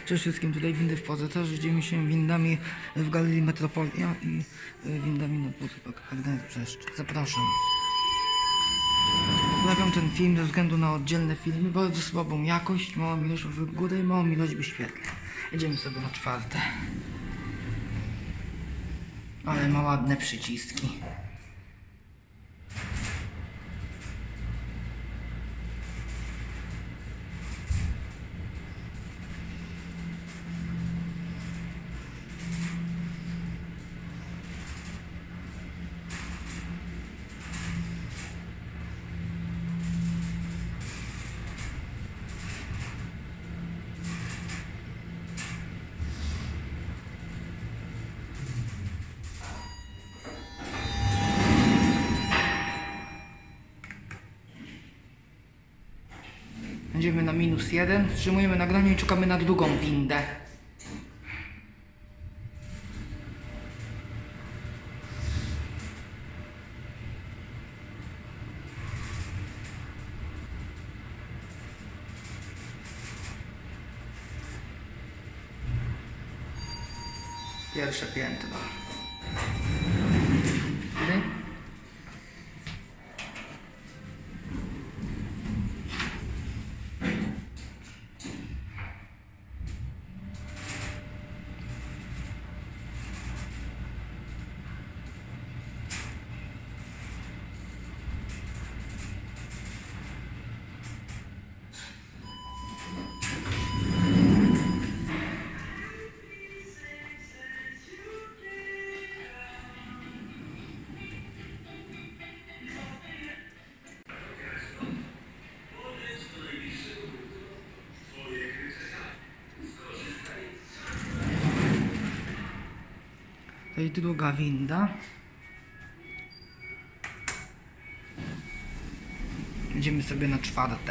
Cześć wszystkim, tutaj windy w Pozytorze. Jedziemy się windami w Galerii Metropolia i windami na Półtopak Brzeszcz. Zapraszam. Poprawiam ten film ze względu na oddzielne filmy, bardzo słabą jakość, małą ilość w górę i małą ilość wyświetleń. Jedziemy sobie na czwarte. Ale ma ładne przyciski. Będziemy na -1, wstrzymujemy nagranie i czekamy na drugą windę. Pierwsze piętro. To jest druga winda. Idziemy sobie na czwarte.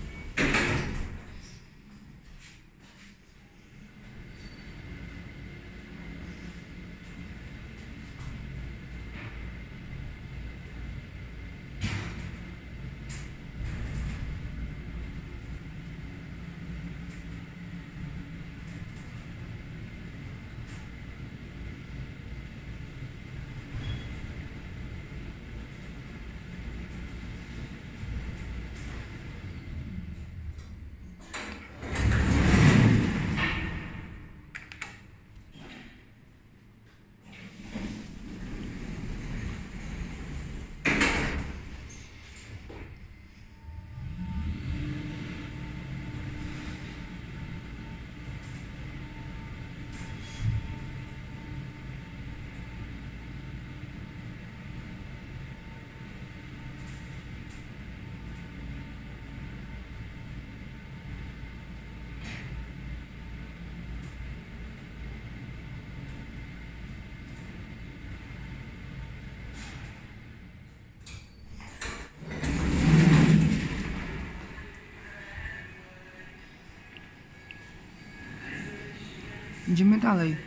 Idziemy dalej.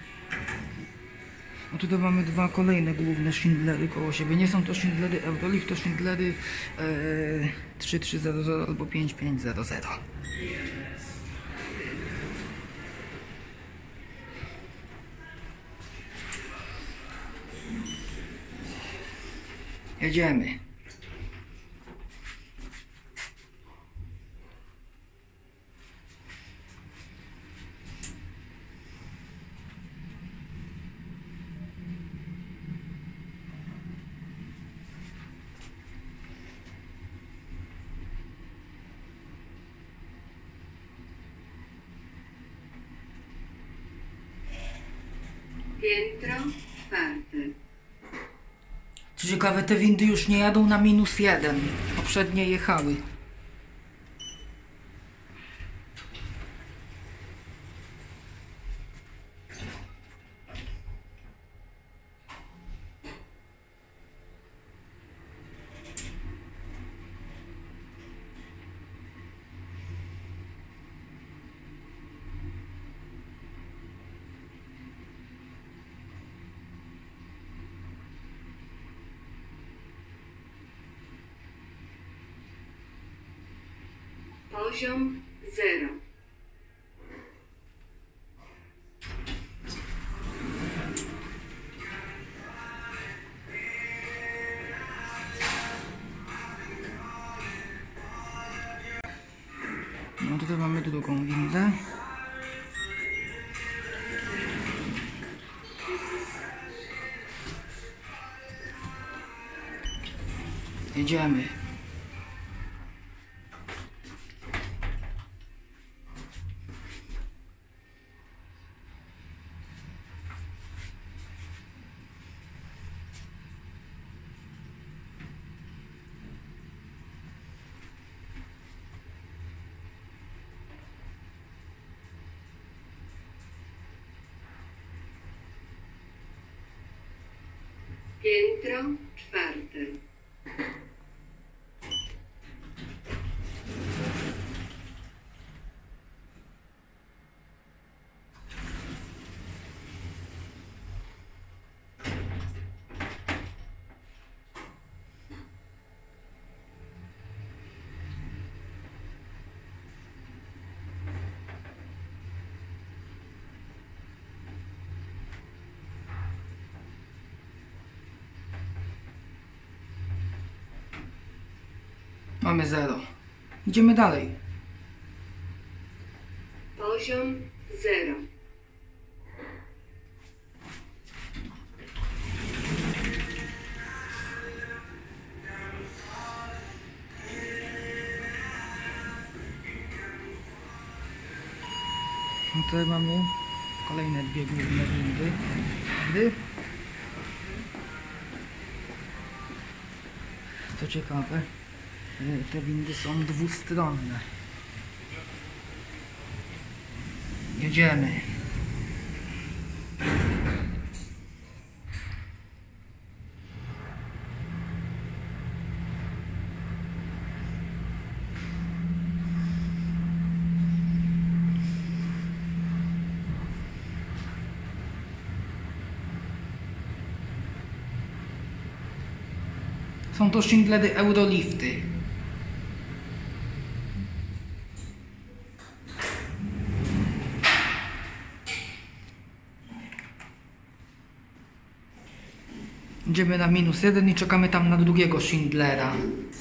A tutaj mamy dwa kolejne główne Schindlery koło siebie. Nie są to Schindlery Eurolift, to Schindlery 3300 albo 5500. Jedziemy. Piętro czwarte. Co ciekawe, te windy już nie jadą na -1. Poprzednie jechały. Poziom 0. drugą windę. Jedziemy. Piętro czwarte. Mamy 0. Idziemy dalej. Poziom 0. No tutaj mamy kolejne dwie główne windy. Co ciekawe, te windy są dwustronne. Jedziemy. Są to Schindlery Eurolifty. Idziemy na -1 i czekamy tam na drugiego Schindlera.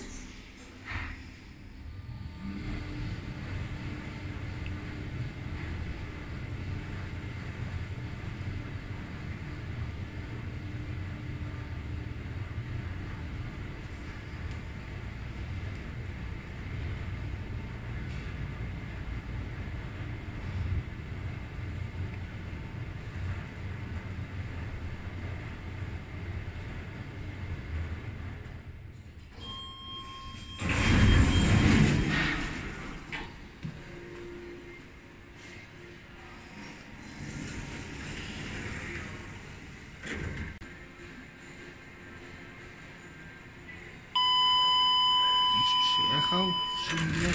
Przyjechał Schindler.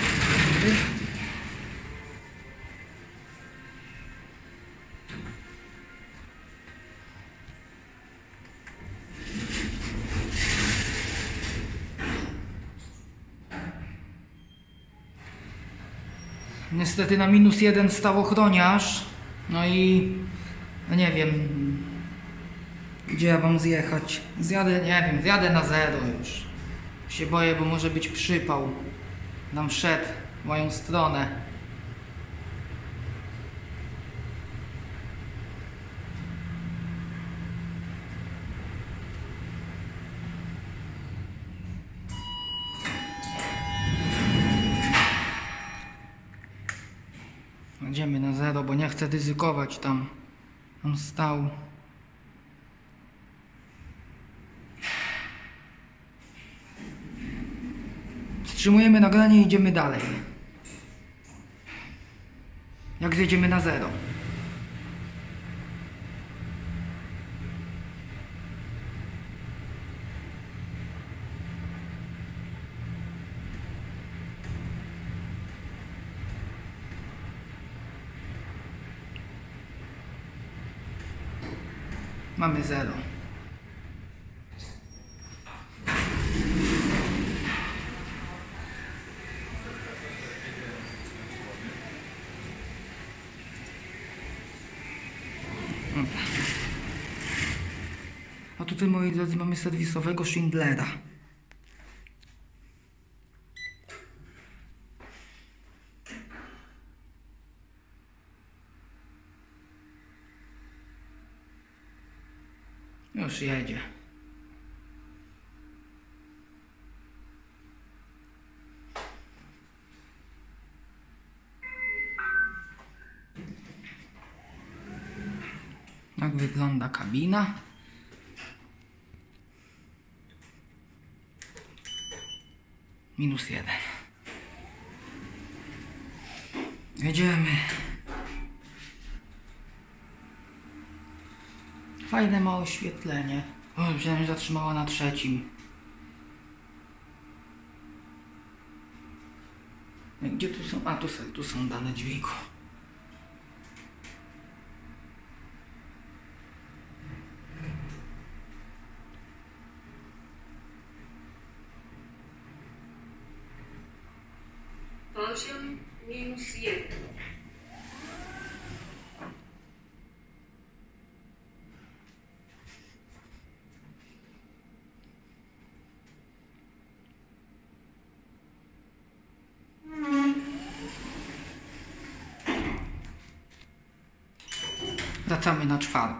Niestety na -1 stał ochroniarz. No i no nie wiem, gdzie ja mam zjechać. Zjadę, nie wiem, zjadę na 0 już. Się boję, bo może być przypał. Nam szedł w moją stronę. Idziemy na 0, bo nie chcę ryzykować tam. On stał. Wstrzymujemy nagranie i idziemy dalej. Jak zjedziemy na 0. Mamy 0. A tutaj, moi drodzy, mamy serwisowego Schindlera. Już jedzie. Tak wygląda kabina. -1. Jedziemy. Fajne ma oświetlenie. O, myślałem, że zatrzymała na 3. Gdzie tu są? A, tu są dane dźwigu. Poziom -1. Wracamy na 4.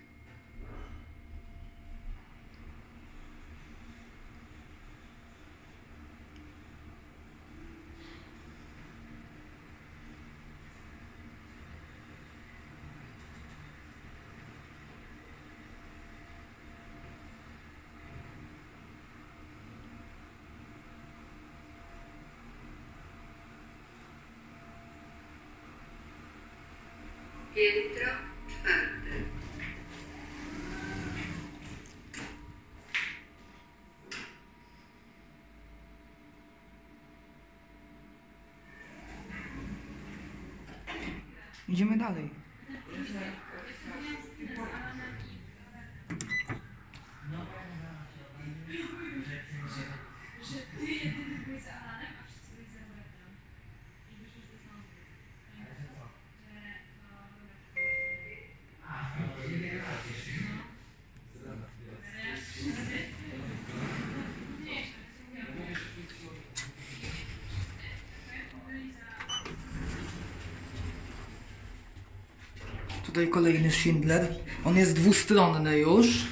Piętro 4. Idziemy dalej. Tutaj kolejny Schindler. On jest dwustronny już.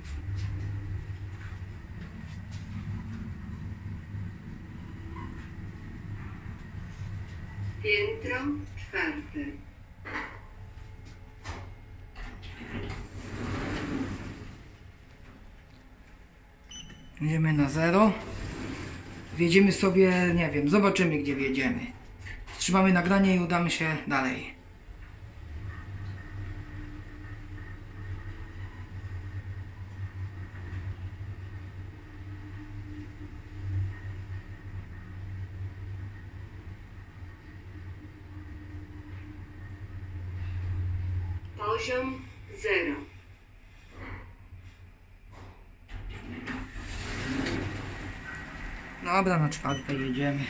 Piętro 4. Jedziemy na 0. Wjedziemy sobie, nie wiem, zobaczymy gdzie wjedziemy. Wstrzymamy nagranie i udamy się dalej. Poziom 0. Dobra, na 4 jedziemy.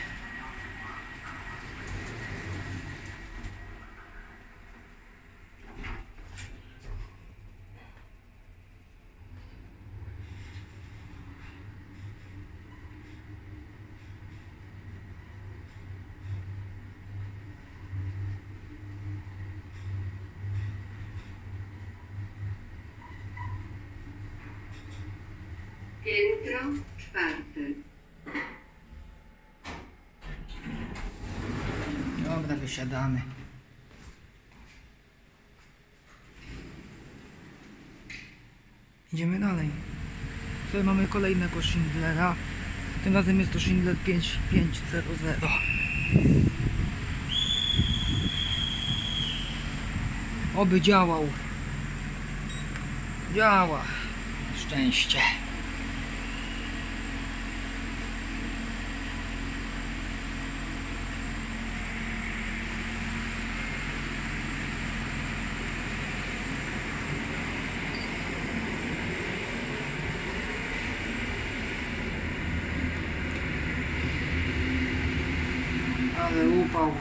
Piętro 4. Dobra, wysiadamy. Idziemy dalej. Tutaj mamy kolejnego Schindlera. Tym razem jest to Schindler 5500. Oby działał. Działa. Szczęście. Ale upał.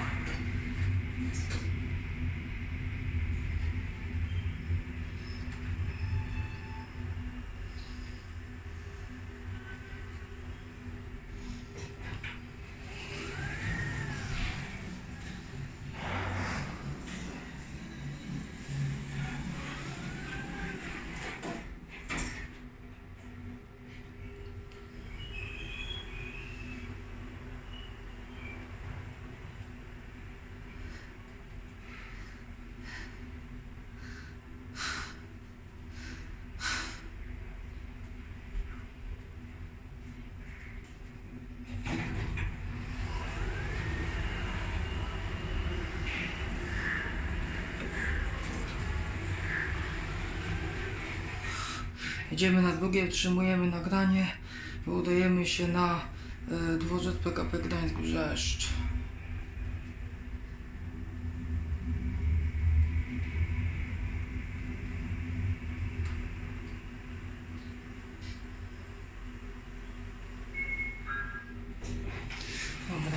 Jedziemy na drugie, wstrzymujemy nagranie i udajemy się na dworzec PKP Gdańsk-Brzeszcz. Dobra.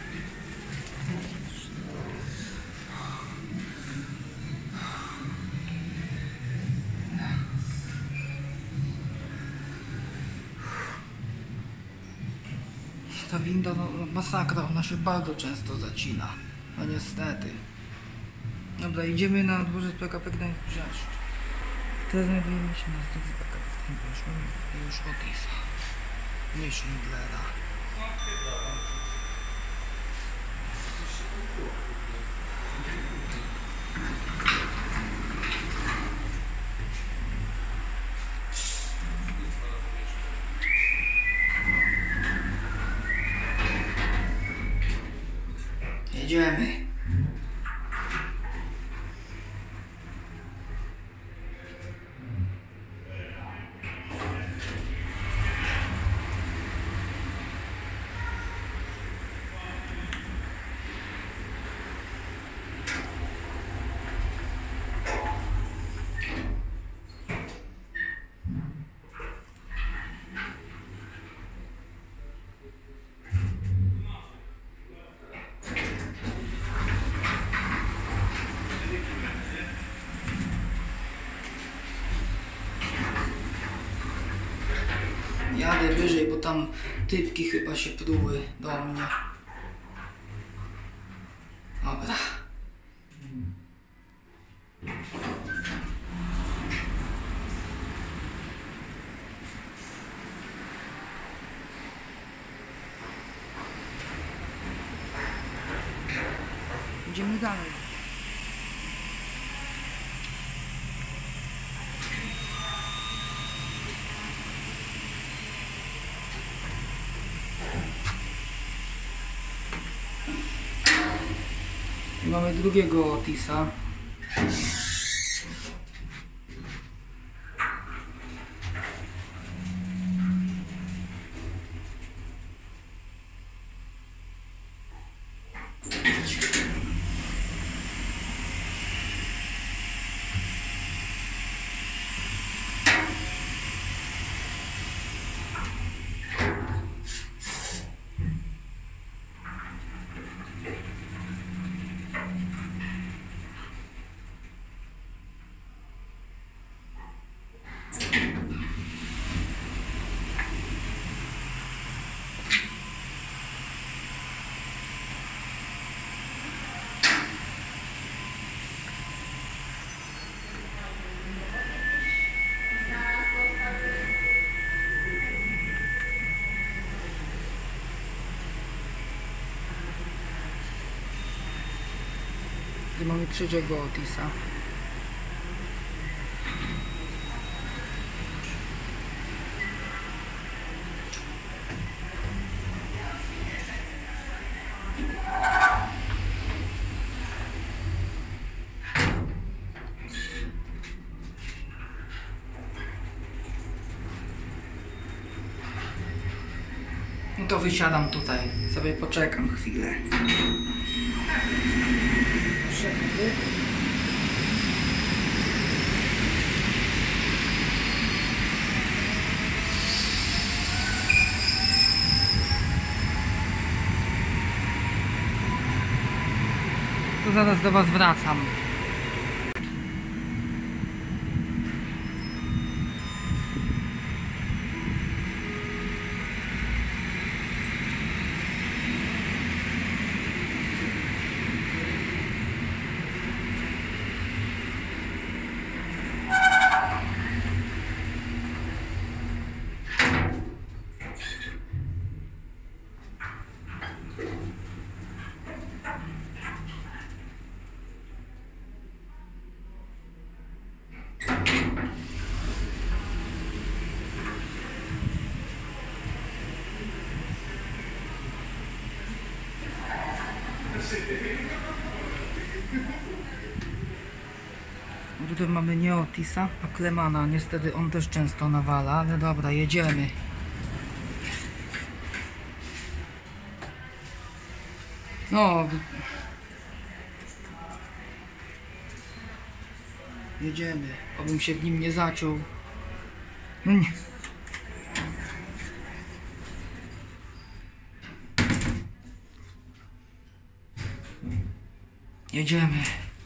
Ta winda, no masakra, ona się bardzo często zacina. No niestety. Dobra, idziemy na dworzec PKP Gdańsk-Brzeszcz. Teraz znajdujemy się na stacji PKP Gdańsk-Brzeszcz. Już Otisa. Nie Schindlera. Jedziemy. Jadę wyżej, bo tam typki chyba się pruły do mnie. Dobra. Idziemy dalej. I mamy drugiego Otisa. I mamy trzeciego Otisa. No to wysiadam tutaj, sobie poczekam chwilę. To zaraz do was wracam. Tutaj mamy nie Otisa, a Klemana. Niestety on też często nawala, ale dobra, jedziemy. No, jedziemy. Obym się w nim nie zaciął. No nie. Jedziemy.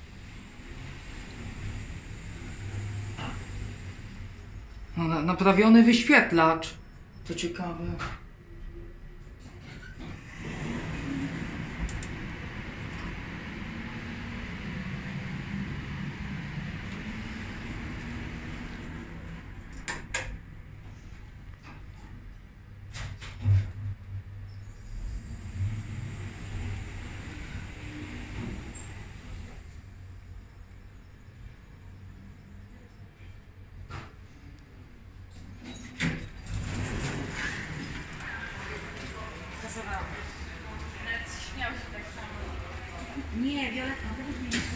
No, naprawiony wyświetlacz. To ciekawe. Śmiał się tak samo. Nie, Violetta, teraz nie.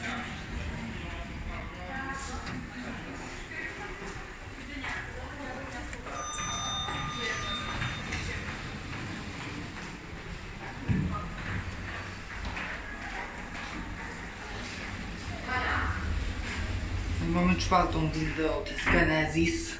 Mamy czwartą windę od Genesis.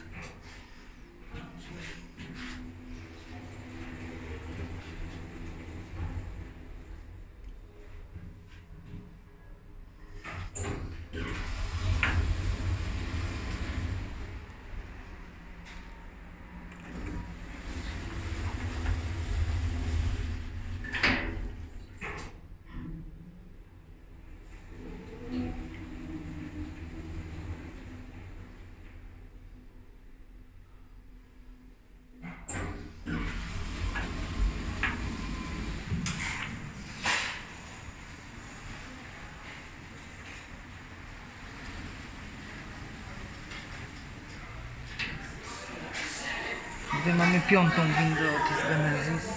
Tutaj mamy piątą windę od Genesis.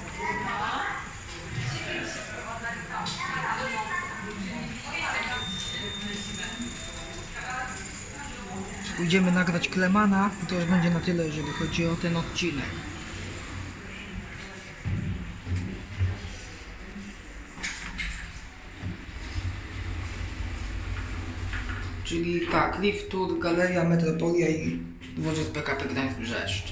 Pójdziemy nagrać Klemana i to już będzie na tyle, jeżeli chodzi o ten odcinek. Czyli tak, Lift Tour, Galeria, Metropolia i dworzec PKP Gdańsk-Brzeszcz.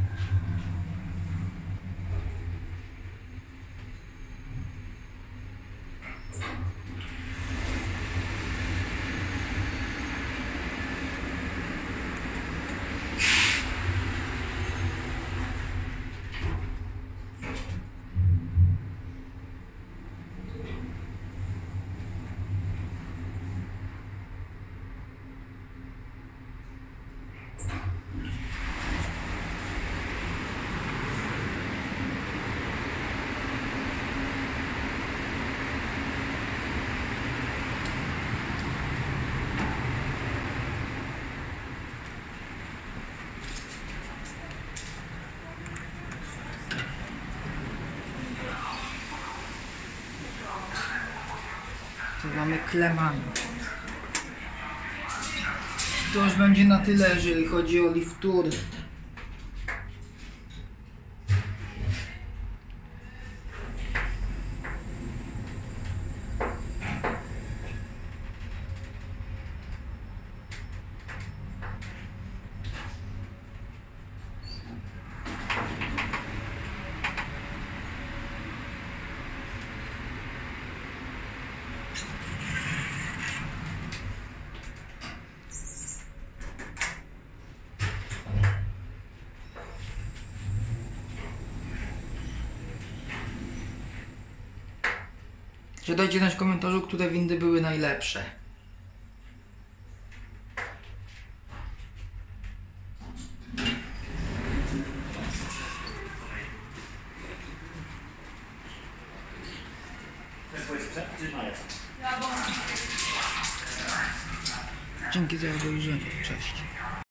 Tu mamy Klemana. To już będzie na tyle, jeżeli chodzi o Lift Tour. Dajcie znać w komentarzu, które windy były najlepsze. Dzięki za obejrzenie. Cześć.